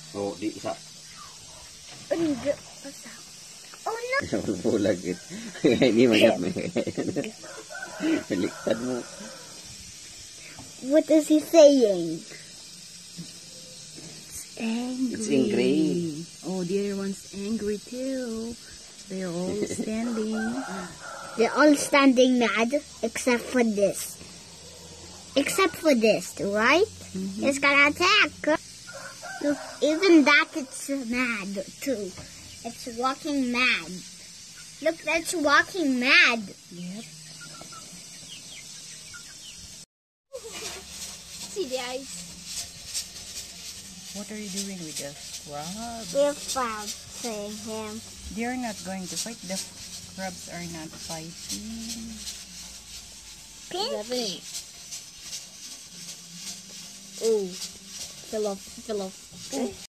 Oh, di isa. Hindi. Oh no! Bulag it. Hindi magap mo. Baliktad mo. What is he saying? Angry. It's angry. Oh, the other one's angry too. They're all standing. They're all standing mad except for this. Except for this, right? It's gonna attack. Look, even that it's mad too. It's walking mad. Look, that's walking mad. Yep. See the eyes. What are you doing with the crab? We're fighting him. They're not going to fight. The crabs are not fighting. Pink. Oh, fell off.